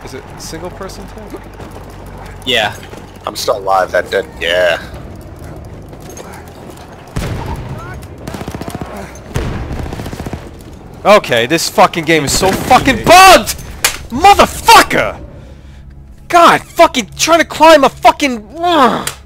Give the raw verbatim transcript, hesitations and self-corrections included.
Is it single person too? Yeah. I'm still alive. That dead. Yeah. Okay, this fucking game is so fucking bugged! Motherfucker! God, fucking trying to climb a fucking... Ugh.